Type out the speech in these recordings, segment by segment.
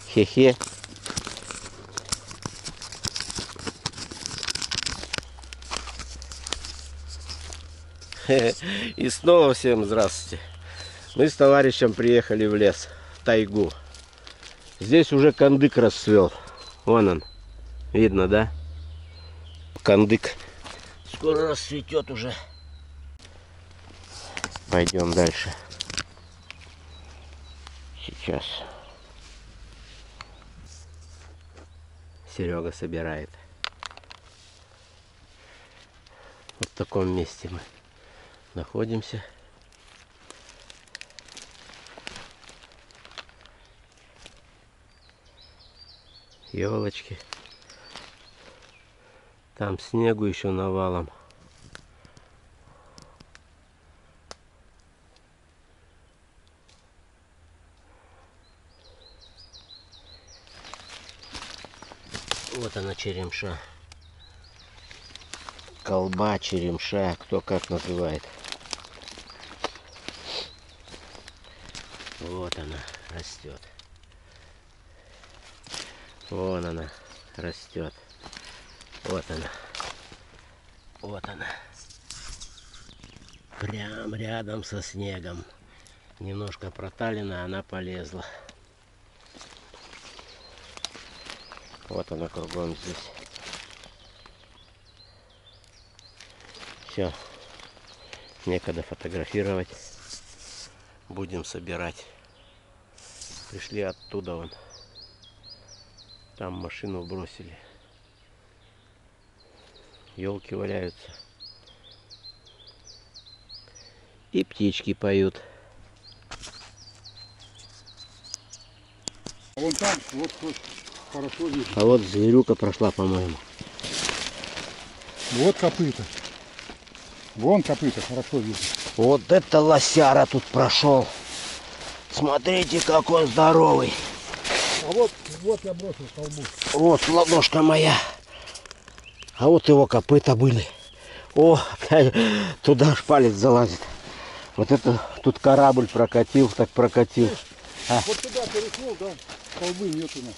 Хе-хе. И снова всем здравствуйте. Мы с товарищем приехали в лес, в тайгу. Здесь уже кандык расцвел. Вон он. Видно, да? Кандык. Скоро расцветет уже. Пойдем дальше. Сейчас Серега собирает. Вот в таком месте мы находимся. Елочки. Там снегу еще навалом. Вот она, черемша. Колба, черемша, кто как называет. Вот она растет. Вон она растет. Вот она. Вот она. Прям рядом со снегом. Немножко проталина, она полезла. Вот она кругом здесь. Все. Некогда фотографировать. Будем собирать. Пришли оттуда вон. Там машину бросили. Елки валяются. И птички поют. А вон там, вот хорошо видно. А вот зверюка прошла, по-моему. Вот копыта. Вон копыта, хорошо видно. Вот это лосяра тут прошел. Смотрите, какой здоровый. А вот я бросил колбу. Вот ладошка моя. А вот его копыта были. О, опять туда ж палец залазит. Вот это тут корабль прокатил, так прокатил. Вот туда перешел, да, колбы нет у нас.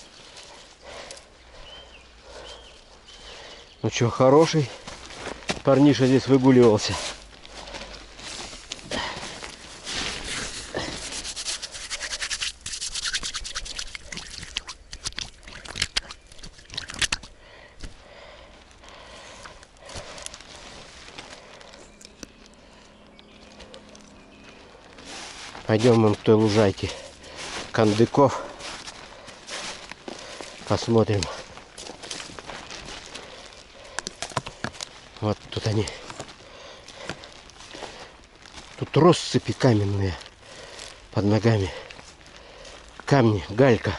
Ну что, хороший парниша здесь выгуливался. Пойдем вон к той лужайке кандыков. Посмотрим. Вот тут они. Тут россыпи каменные под ногами. Камни, галька.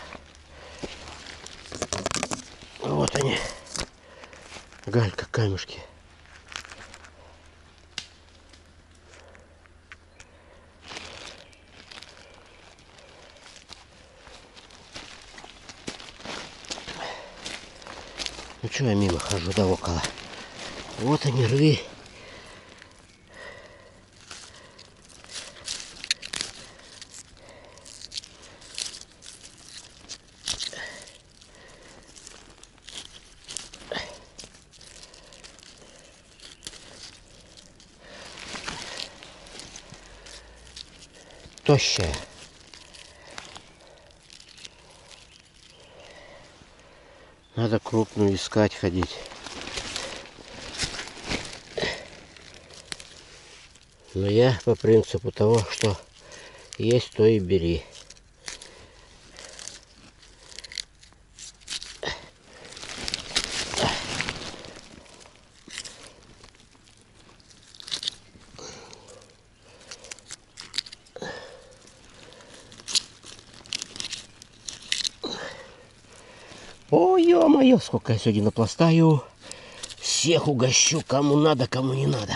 Вот они. Галька, камешки. Ну что я мимо хожу, да около. Вот они, рви. Тощая. Надо крупную искать, ходить. Но я по принципу того, что есть, то и бери. О, ё-моё, сколько я сегодня напластаю. Всех угощу, кому надо, кому не надо.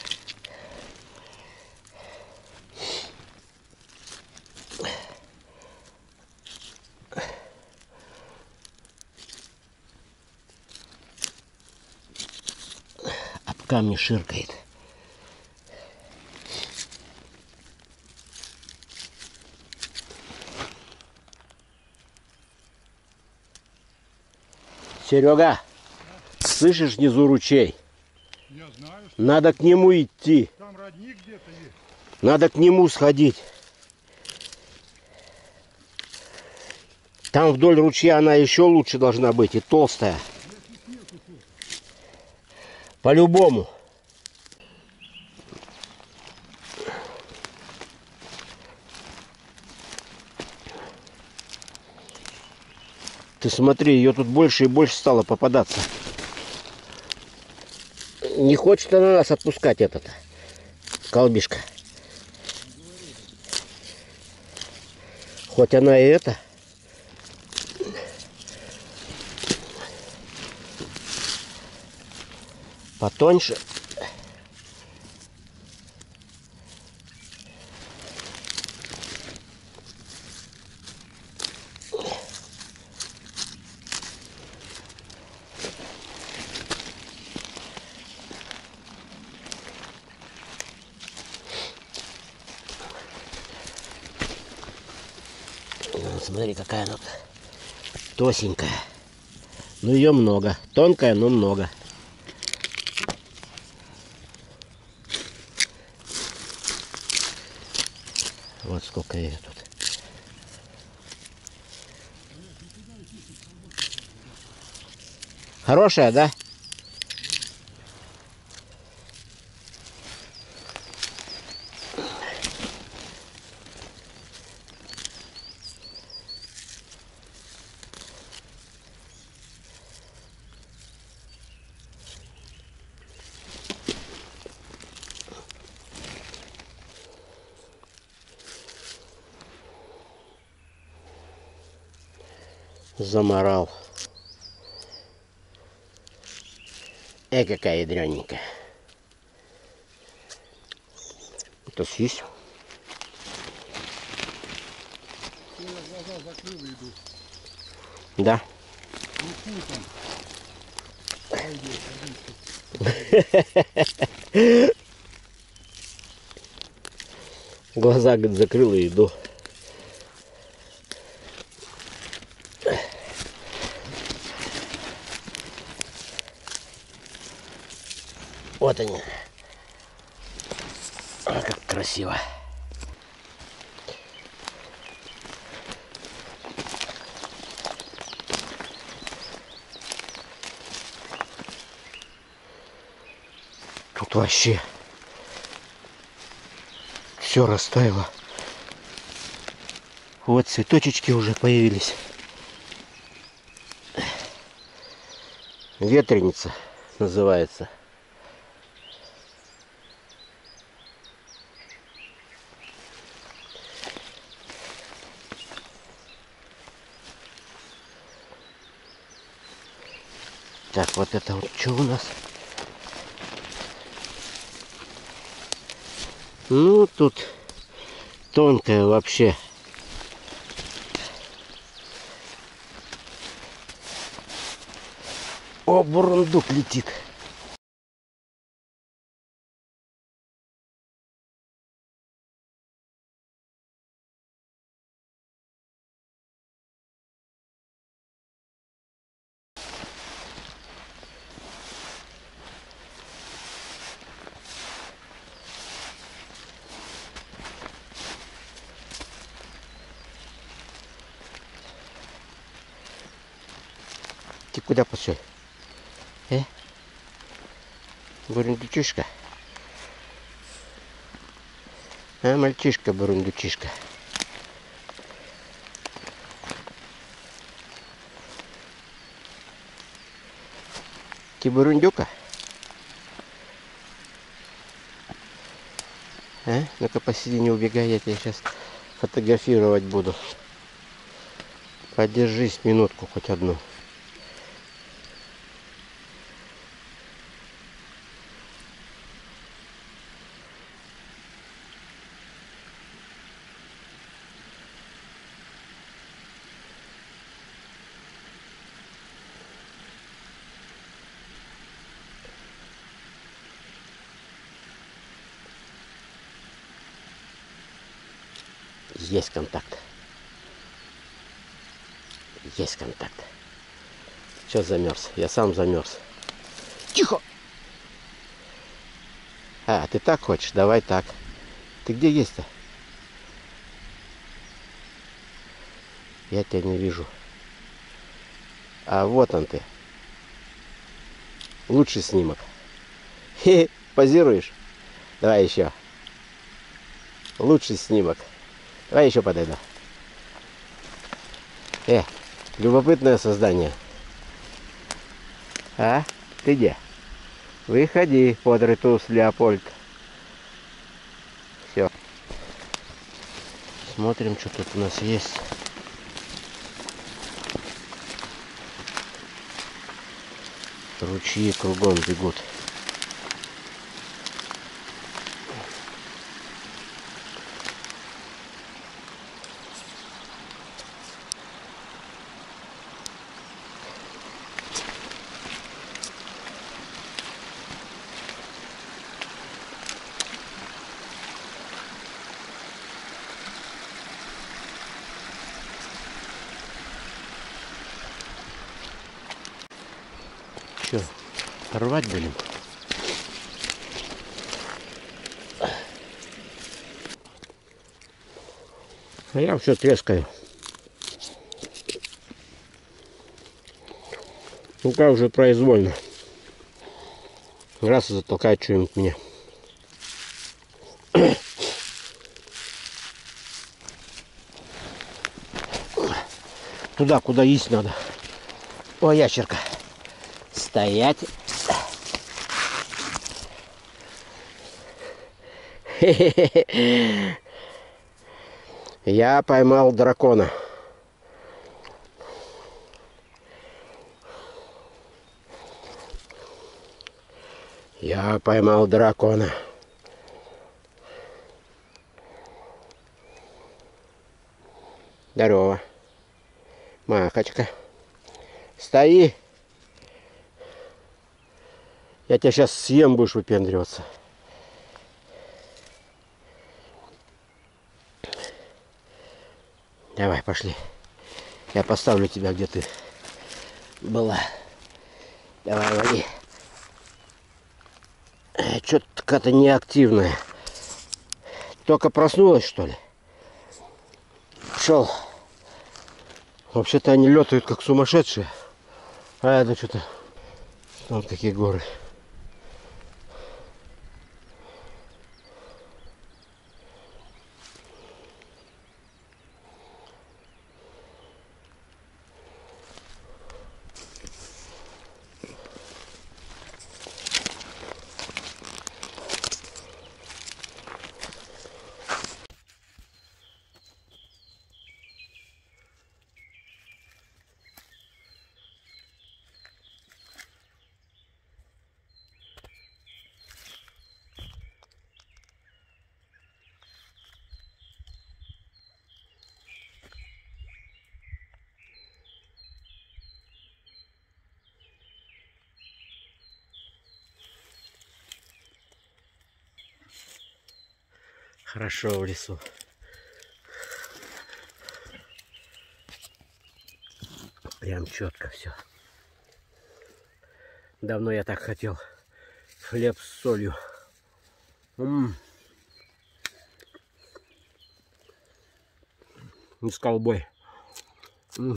Об камни ширкает. Серега, слышишь, внизу ручей? Я знаю, что Надо к нему идти. там родник где-то есть. Надо к нему сходить. Там вдоль ручья она еще лучше должна быть и толстая. По-любому. Ты смотри, ее тут больше и больше стало попадаться. Не хочет она нас отпускать, этот колбишка. Хоть она и это. Потоньше. Смотри, какая она тосенькая. Но ее много. Тонкая, но много. Вот сколько ее тут. Хорошая, да? Заморал. Какая ядрененькая. Это съесть. Я глаза закрыл и иду. Да. Ну, Глаза, говорит, закрыл и иду. Вот они. А, как красиво. Тут вообще все растаяло. Вот цветочечки уже появились. Ветреница называется. Так, вот это вот что у нас? Ну, тут тонкая вообще. О, бурундук летит. Ты куда пошел? Бурундучишка. А, мальчишка, бурундучишка. Ты бурундука? А? Ну-ка посиди, не убегай, я тебя сейчас фотографировать буду. Подержись минутку хоть одну. Есть контакт. Есть контакт. Че замерз? Я сам замерз. Тихо! А, ты так хочешь? Давай так. Ты где есть-то? Я тебя не вижу. А вот он ты. Лучший снимок. Хе-хе, позируешь? Давай еще. Лучший снимок. Давай еще подойду. Любопытное создание. А? Ты где? Выходи, бодрый туз Леопольд. Все. Смотрим, что тут у нас есть. Ручьи кругом бегут. Че, рвать будем? А я все трескаю. Ну-ка уже произвольно. Раз и затолкает что-нибудь мне. Туда, куда есть надо. О, ящерка. Стоять. Я поймал дракона. Я поймал дракона. Здорово. Махачка. Стои. Я тебя сейчас съем, будешь выпендриваться. Давай, пошли. Я поставлю тебя, где ты была. Давай, лови. Что-то какая-то неактивная. Только проснулась, что ли? Шел. Вообще-то они летают как сумасшедшие. А это что-то... Вот какие горы. Хорошо в лесу. Прям четко все. Давно я так хотел. Хлеб с солью. И с колбой. Ох,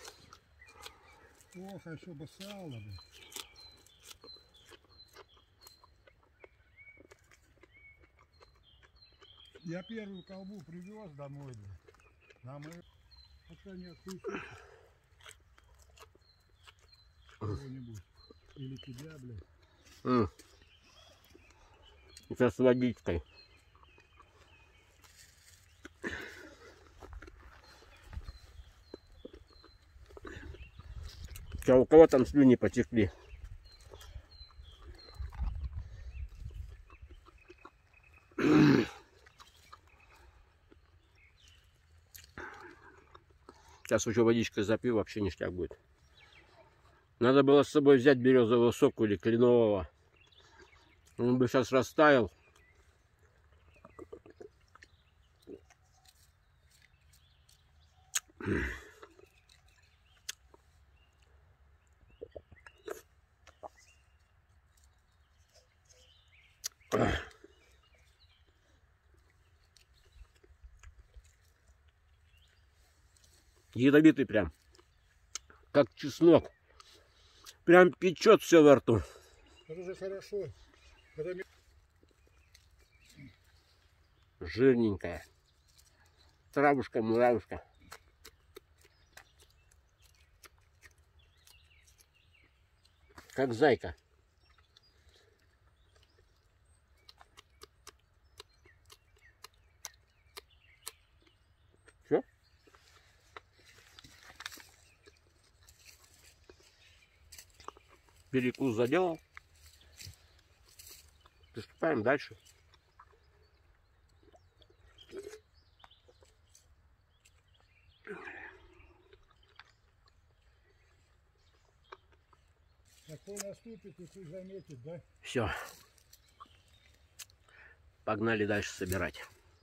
а еще бы сало бы. Я первую колбу привез домой, да. А мы пока не отпустили кого-нибудь. Или тебя, блядь. Это с водичкой. А у кого там слюни потекли? Сейчас еще водичкой запью, вообще ништяк будет. Надо было с собой взять березового сока или кленового. Он бы сейчас растаял. Ядовитый прям. Как чеснок. Прям печет все во рту. Это же хорошо. Это... Жирненькая. Травушка, муравушка. Как зайка. Все? Перекус заделал. Приступаем дальше. Какой наступит, и ты заметит, да? Все. Погнали дальше собирать.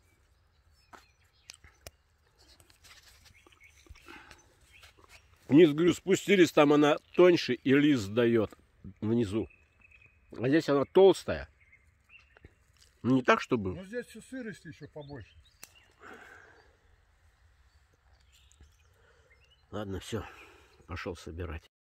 Вниз, говорю, спустились, там она тоньше и лист дает внизу. А здесь она толстая. Ну, не так, чтобы... Но здесь сырости еще побольше. Ладно, все. Пошел собирать.